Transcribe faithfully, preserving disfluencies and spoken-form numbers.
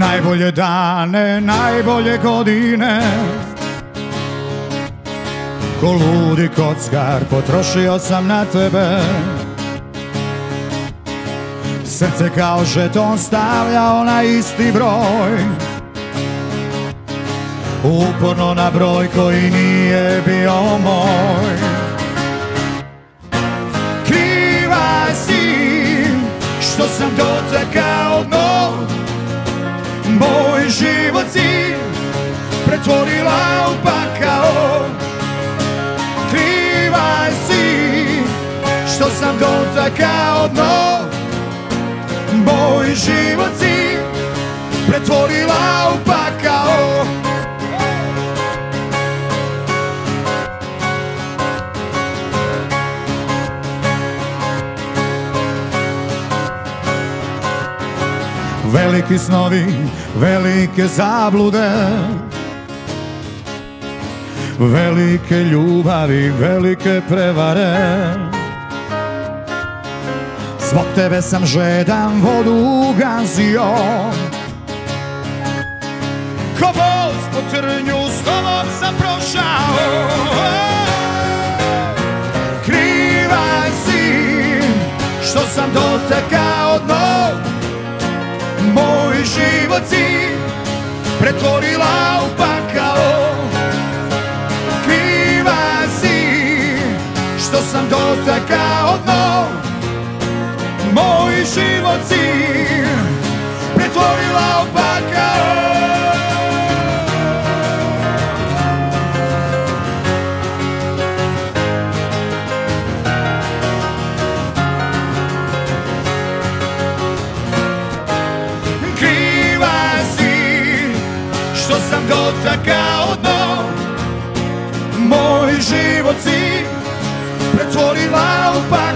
najbolje dane, najbolje godine. Ko ludi kockar potrošio sam na tebe. Srce kao žeton stavljao na isti broj, uporno na broj koji nije bio moj. Kriva si što sam dotakao dno, moj život si pretvorila u pakao. Kriva si što sam dotakao dno, moj život si pretvorila u pakao. Veliki snovi, velike zablude, velike ljubavi, velike prevare. Zbog tebe sam žedan vodu ugazio, ko voz po trnju s tobom sam prošao. Kriva si što sam dotakao dno, moj život si pretvorila u pakao. Kriva si što sam dotakao dno, moj život si pretvorila u pakao. Kriva si što sam dotakao dno, moj život si pretvorila u pakao.